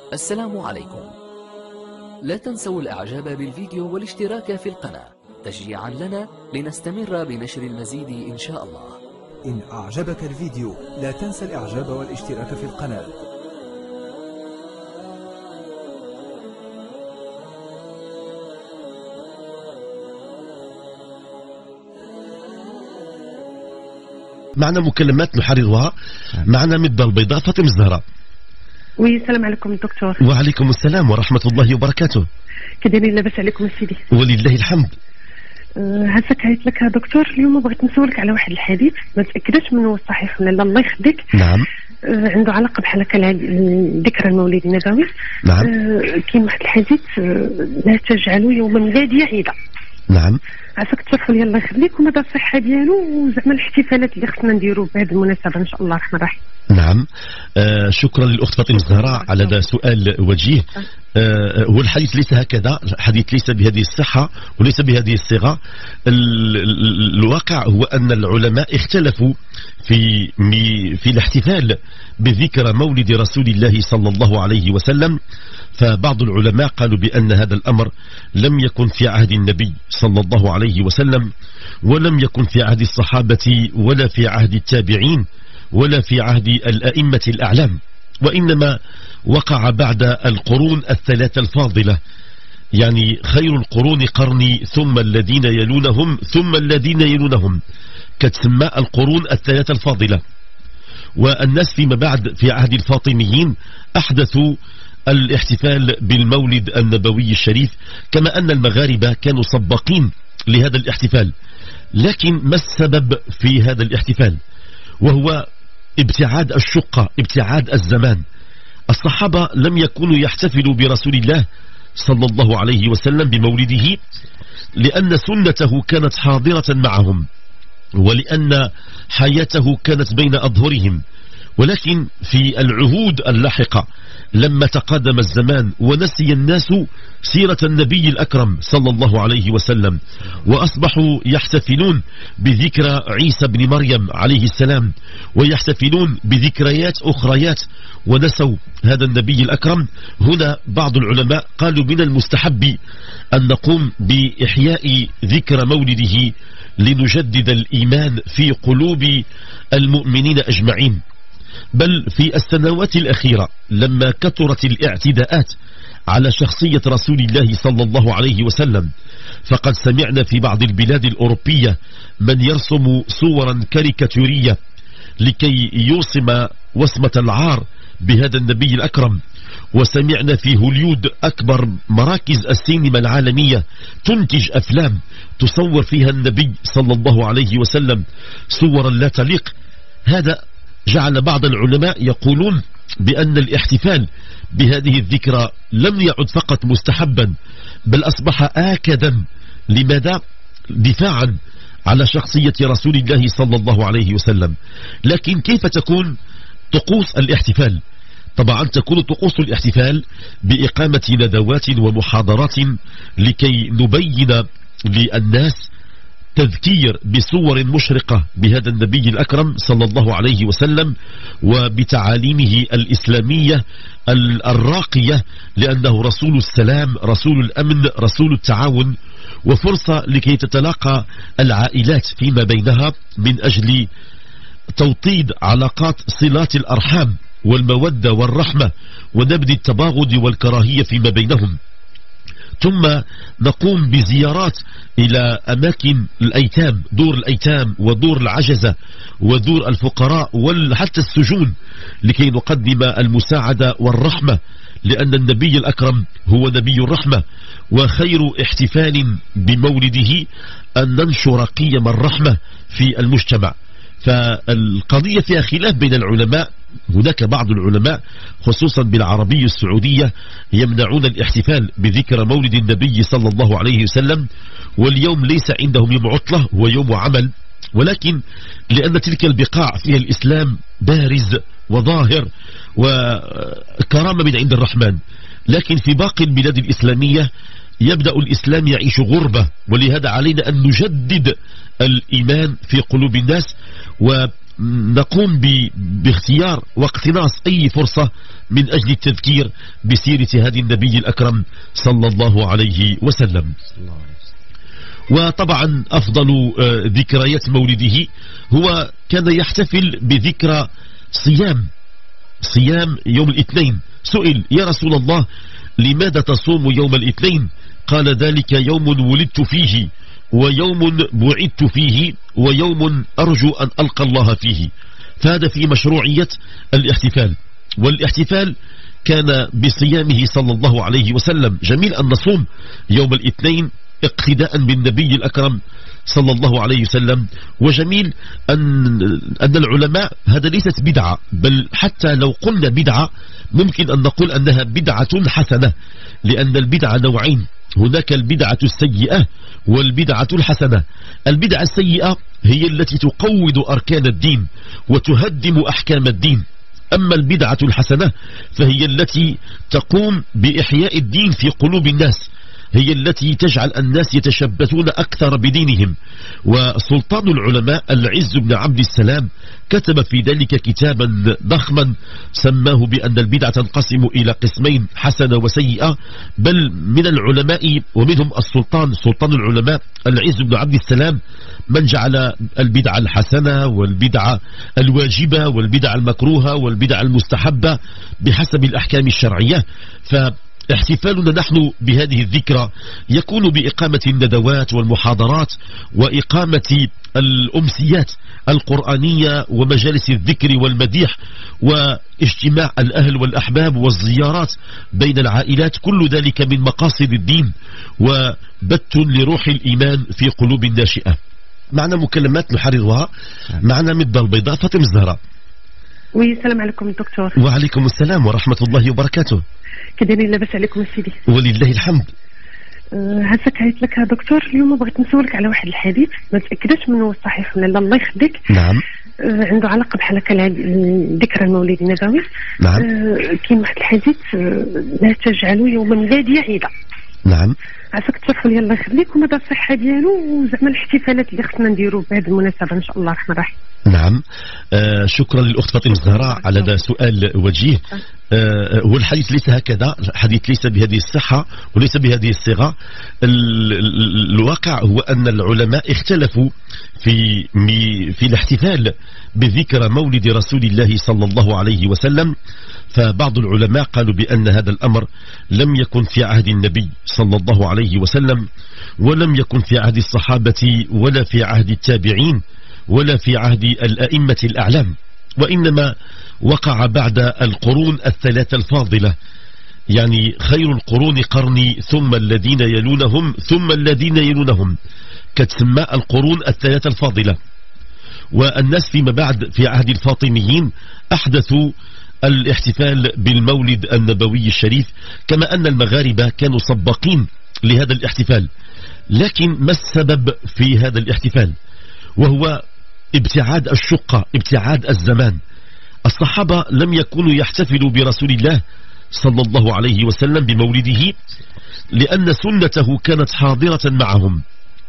السلام عليكم. لا تنسوا الإعجاب بالفيديو والاشتراك في القناة تشجيعا لنا لنستمر بنشر المزيد إن شاء الله. إن أعجبك الفيديو لا تنسى الإعجاب والاشتراك في القناة. معنا مكالمات نحررها. معنا مدة البيضاء فاطمة الزهراء. وي السلام عليكم دكتور. وعليكم السلام ورحمة الله وبركاته. كديرين لاباس عليكم سيدي؟ ولله الحمد. هساك عيط لك دكتور، اليوم بغيت نسولك على واحد الحديث ما تاكدش منه هو صحيح ولا لا، الله يخليك. نعم. عنده علاقه بحال هكا ذكرى المولد النبوي. نعم. كاين واحد الحديث لا تجعلوا يوم ميلادي عيدا. نعم. عساك تشرحوا لي الله يخليك ومدى الصحه ديالو وزعما الاحتفالات اللي خصنا نديروا بهذه المناسبه ان شاء الله الرحمن الرحيم. نعم. شكرا للأخت فاطمة الزهراء على هذا سؤال وجيه. هو الحديث ليس هكذا، الحديث ليس بهذه الصحة وليس بهذه الصيغة. الواقع هو أن العلماء اختلفوا في الاحتفال بذكرى مولد رسول الله صلى الله عليه وسلم. فبعض العلماء قالوا بأن هذا الأمر لم يكن في عهد النبي صلى الله عليه وسلم، ولم يكن في عهد الصحابة ولا في عهد التابعين ولا في عهد الأئمة الأعلام، وإنما وقع بعد القرون الثلاثة الفاضلة. يعني خير القرون قرني ثم الذين يلونهم ثم الذين يلونهم، كتسمى القرون الثلاثة الفاضلة. والناس فيما بعد في عهد الفاطميين أحدثوا الاحتفال بالمولد النبوي الشريف، كما أن المغاربة كانوا سباقين لهذا الاحتفال. لكن ما السبب في هذا الاحتفال؟ وهو ابتعاد الشقة، ابتعاد الزمان. الصحابة لم يكونوا يحتفلوا برسول الله صلى الله عليه وسلم بمولده لأن سنته كانت حاضرة معهم، ولأن حياته كانت بين أظهرهم. ولكن في العهود اللاحقة لما تقادم الزمان ونسي الناس سيرة النبي الأكرم صلى الله عليه وسلم، وأصبحوا يحتفلون بذكرى عيسى بن مريم عليه السلام، ويحتفلون بذكريات أخريات ونسوا هذا النبي الأكرم. هنا بعض العلماء قالوا من المستحب أن نقوم بإحياء ذكرى مولده لنجدد الإيمان في قلوب المؤمنين أجمعين. بل في السنوات الأخيرة لما كثرت الاعتداءات على شخصية رسول الله صلى الله عليه وسلم، فقد سمعنا في بعض البلاد الأوروبية من يرسم صورا كاريكاتورية لكي يوصم وصمة العار بهذا النبي الأكرم. وسمعنا في هوليود أكبر مراكز السينما العالمية تنتج أفلام تصور فيها النبي صلى الله عليه وسلم صورا لا تليق. هذا جعل بعض العلماء يقولون بأن الاحتفال بهذه الذكرى لم يعد فقط مستحبا، بل أصبح آكدا. لماذا؟ دفاعا على شخصية رسول الله صلى الله عليه وسلم. لكن كيف تكون طقوس الاحتفال؟ طبعا تكون طقوس الاحتفال بإقامة ندوات ومحاضرات لكي نبين للناس تذكير بصور مشرقة بهذا النبي الأكرم صلى الله عليه وسلم وبتعاليمه الإسلامية الراقية، لأنه رسول السلام، رسول الأمن، رسول التعاون، وفرصة لكي تتلاقى العائلات فيما بينها من أجل توطيد علاقات صلات الأرحام والمودة والرحمة ونبذ التباغض والكراهية فيما بينهم. ثم نقوم بزيارات إلى أماكن الأيتام، دور الأيتام ودور العجزة ودور الفقراء وحتى السجون، لكي نقدم المساعدة والرحمة، لأن النبي الأكرم هو نبي الرحمة. وخير احتفال بمولده أن ننشر قيم الرحمة في المجتمع. فالقضية فيها خلاف بين العلماء. هناك بعض العلماء خصوصا بالعربية السعودية يمنعون الاحتفال بذكرى مولد النبي صلى الله عليه وسلم، واليوم ليس عندهم يوم عطلة، هو يوم عمل. ولكن لأن تلك البقاع فيها الإسلام بارز وظاهر وكرامة من عند الرحمن، لكن في باقي البلاد الإسلامية يبدأ الإسلام يعيش غربة، ولهذا علينا أن نجدد الإيمان في قلوب الناس. نقوم باختيار واقتناص أي فرصة من أجل التذكير بسيرة هذا النبي الأكرم صلى الله عليه وسلم. وطبعا أفضل ذكريات مولده هو كان يحتفل بذكرى صيام يوم الاثنين. سئل: يا رسول الله لماذا تصوم يوم الاثنين؟ قال: ذلك يوم ولدت فيه، ويوم بعثت فيه، ويوم أرجو أن ألقى الله فيه. فهذا في مشروعية الاحتفال. والاحتفال كان بصيامه صلى الله عليه وسلم. جميل أن نصوم يوم الاثنين اقتداء بالنبي الأكرم صلى الله عليه وسلم. وجميل أن العلماء، هذا ليست بدعة، بل حتى لو قلنا بدعة ممكن أن نقول أنها بدعة حسنة، لأن البدعة نوعين: هناك البدعة السيئة والبدعة الحسنة. البدعة السيئة هي التي تقوض أركان الدين وتهدم أحكام الدين، أما البدعة الحسنة فهي التي تقوم بإحياء الدين في قلوب الناس، هي التي تجعل الناس يتشبثون أكثر بدينهم. وسلطان العلماء العز بن عبد السلام كتب في ذلك كتابا ضخما سماه بأن البدعة تنقسم إلى قسمين: حسنة وسيئة. بل من العلماء ومنهم سلطان العلماء العز بن عبد السلام من جعل البدعة الحسنة والبدعة الواجبة والبدعة المكروهة والبدعة المستحبة بحسب الأحكام الشرعية. احتفالنا نحن بهذه الذكرى يكون بإقامة الندوات والمحاضرات وإقامة الأمسيات القرآنية ومجالس الذكر والمديح واجتماع الأهل والأحباب والزيارات بين العائلات. كل ذلك من مقاصد الدين وبت لروح الإيمان في قلوب الناشئة. معنا مكالمات نحررها. معنا مدة البيضاء فاطمة الزهراء. والسلام عليكم دكتور. وعليكم السلام ورحمة الله وبركاته. كديرين لاباس عليكم سيدي؟ ولله الحمد. هسه عيطت لك دكتور اليوم، بغيت نسولك على واحد الحديث ما تاكدش منه صحيح ولا لا، الله يخليك. نعم. عنده علاقه بحال هكا ذكرى المولد النبوي. نعم. كاين واحد الحديث: لا تجعلوا يوم ميلادي عيدا. نعم. عساك تصرفوا لي الله يخليك ومدى الصحه ديالو وزعما الاحتفالات اللي خصنا نديروا بهذه المناسبه ان شاء الله الرحمن الرحيم. نعم. شكرا للأخت فاطمة الزهراء على هذا سؤال وجيه. والحديث ليس هكذا، الحديث ليس بهذه الصحة وليس بهذه الصيغة. الواقع هو أن العلماء اختلفوا في الاحتفال بذكرى مولد رسول الله صلى الله عليه وسلم. فبعض العلماء قالوا بأن هذا الأمر لم يكن في عهد النبي صلى الله عليه وسلم، ولم يكن في عهد الصحابة ولا في عهد التابعين ولا في عهد الأئمة الأعلام، وإنما وقع بعد القرون الثلاثة الفاضلة. يعني خير القرون قرني ثم الذين يلونهم ثم الذين يلونهم، كتسمى القرون الثلاثة الفاضلة. والناس فيما بعد في عهد الفاطميين أحدثوا الاحتفال بالمولد النبوي الشريف، كما أن المغاربة كانوا سباقين لهذا الاحتفال. لكن ما السبب في هذا الاحتفال؟ وهو ابتعاد الشقة، ابتعاد الزمان. الصحابة لم يكونوا يحتفلوا برسول الله صلى الله عليه وسلم بمولده لأن سنته كانت حاضرة معهم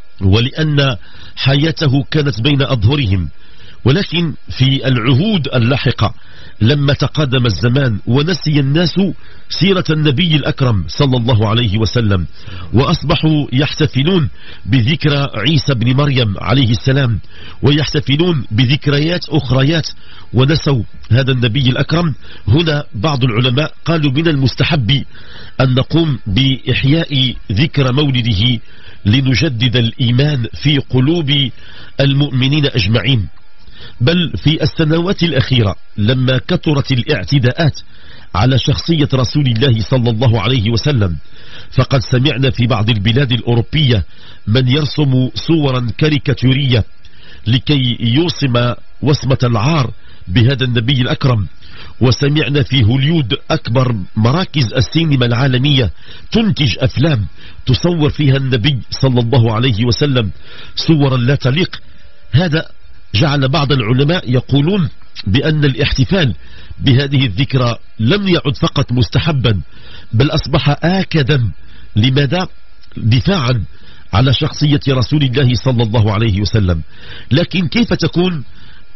ولأن حياته كانت بين أظهرهم. ولكن في العهود اللاحقة لما تقدم الزمان ونسي الناس سيرة النبي الأكرم صلى الله عليه وسلم وأصبحوا يحتفلون بذكرى عيسى بن مريم عليه السلام ويحتفلون بذكريات أخريات ونسوا هذا النبي الأكرم، هنا بعض العلماء قالوا من المستحب أن نقوم بإحياء ذكرى مولده لنجدد الإيمان في قلوب المؤمنين أجمعين. بل في السنوات الأخيرة لما كثرت الاعتداءات على شخصية رسول الله صلى الله عليه وسلم، فقد سمعنا في بعض البلاد الأوروبية من يرسم صورا كاريكاتورية لكي يوصم وصمة العار بهذا النبي الأكرم. وسمعنا في هوليود أكبر مراكز السينما العالمية تنتج أفلام تصور فيها النبي صلى الله عليه وسلم صورا لا تليق. هذا جعل بعض العلماء يقولون بأن الاحتفال بهذه الذكرى لم يعد فقط مستحبا بل أصبح آكدا. لماذا؟ دفاعا على شخصية رسول الله صلى الله عليه وسلم. لكن كيف تكون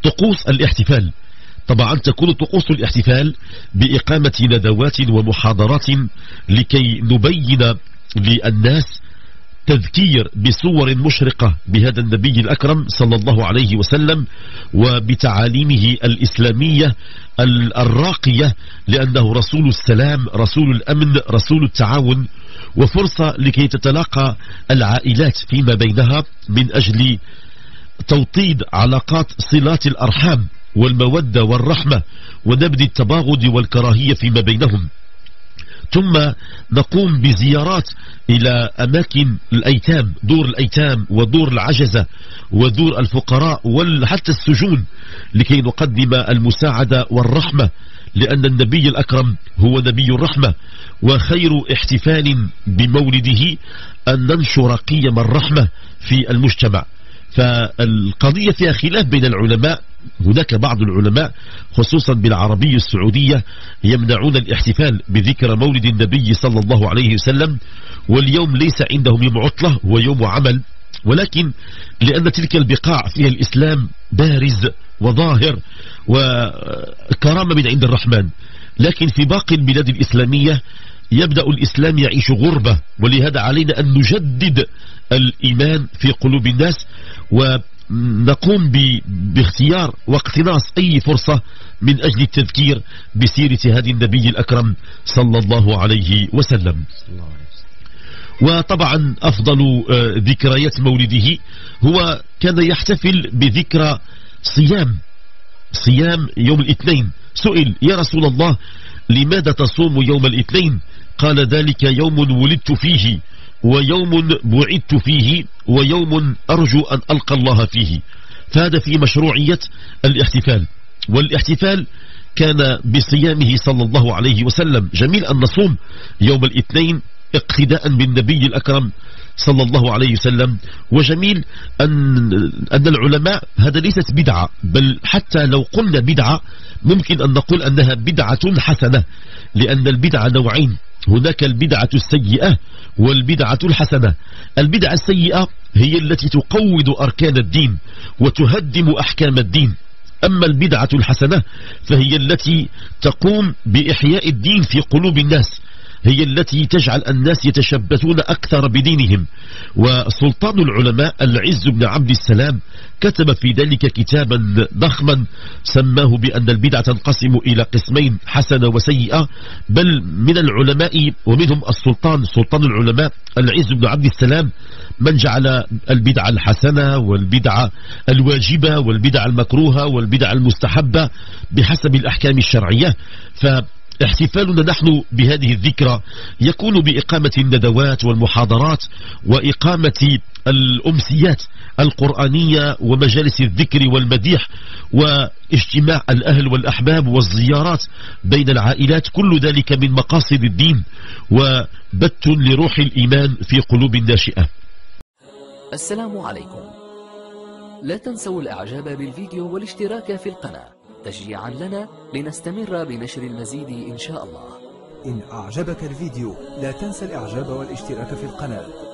طقوس الاحتفال. طبعا تكون طقوس الاحتفال بإقامة ندوات ومحاضرات لكي نبين للناس تذكير بصور مشرقة بهذا النبي الأكرم صلى الله عليه وسلم وبتعاليمه الإسلامية الراقية، لأنه رسول السلام، رسول الأمن، رسول التعاون، وفرصة لكي تتلاقى العائلات فيما بينها من أجل توطيد علاقات صلات الأرحام والمودة والرحمة ونبذ التباغض والكراهية فيما بينهم. ثم نقوم بزيارات إلى أماكن الأيتام، دور الأيتام ودور العجزة ودور الفقراء وحتى السجون، لكي نقدم المساعدة والرحمة، لأن النبي الأكرم هو نبي الرحمة، وخير احتفال بمولده أن ننشر قيم الرحمة في المجتمع. فالقضية فيها خلاف بين العلماء. هناك بعض العلماء خصوصا بالعربية السعودية يمنعون الاحتفال بذكرى مولد النبي صلى الله عليه وسلم، واليوم ليس عندهم يوم عطلة، هو يوم عمل، ولكن لأن تلك البقاع فيها الإسلام بارز وظاهر وكرامة من عند الرحمن. لكن في باقي البلاد الإسلامية يبدأ الإسلام يعيش غربة، ولهذا علينا أن نجدد الإيمان في قلوب الناس، ونقوم باختيار واقتناص أي فرصة من أجل التذكير بسيرة هذا النبي الأكرم صلى الله عليه وسلم. وطبعا أفضل ذكريات مولده هو كان يحتفل بذكرى صيام يوم الاثنين. سئل: يا رسول الله لماذا تصوم يوم الاثنين؟ قال: ذلك يوم ولدت فيه، ويوم بعثت فيه، ويوم أرجو أن ألقى الله فيه. فهذا في مشروعية الاحتفال. والاحتفال كان بصيامه صلى الله عليه وسلم. جميل أن نصوم يوم الاثنين اقتداء بالنبي الأكرم صلى الله عليه وسلم، وجميل أن العلماء هذا ليست بدعة، بل حتى لو قلنا بدعة ممكن أن نقول أنها بدعة حسنة، لأن البدعة نوعين: هناك البدعة السيئة والبدعة الحسنة. البدعة السيئة هي التي تقوض أركان الدين وتهدم أحكام الدين، أما البدعة الحسنة فهي التي تقوم بإحياء الدين في قلوب الناس، هي التي تجعل الناس يتشبثون أكثر بدينهم. وسلطان العلماء العز بن عبد السلام كتب في ذلك كتابا ضخما سماه بأن البدعة تنقسم إلى قسمين: حسنة وسيئة. بل من العلماء ومنهم سلطان العلماء العز بن عبد السلام من جعل البدعة الحسنة والبدعة الواجبة والبدعة المكروهة والبدعة المستحبة بحسب الأحكام الشرعية. احتفالنا نحن بهذه الذكرى يكون بإقامة الندوات والمحاضرات وإقامة الأمسيات القرآنية ومجالس الذكر والمديح واجتماع الأهل والأحباب والزيارات بين العائلات، كل ذلك من مقاصد الدين وبت لروح الإيمان في قلوب الناشئة. السلام عليكم. لا تنسوا الإعجاب بالفيديو والاشتراك في القناة تشجيعا لنا لنستمر بنشر المزيد إن شاء الله. إن أعجبك الفيديو لا تنسى الإعجاب والاشتراك في القناة.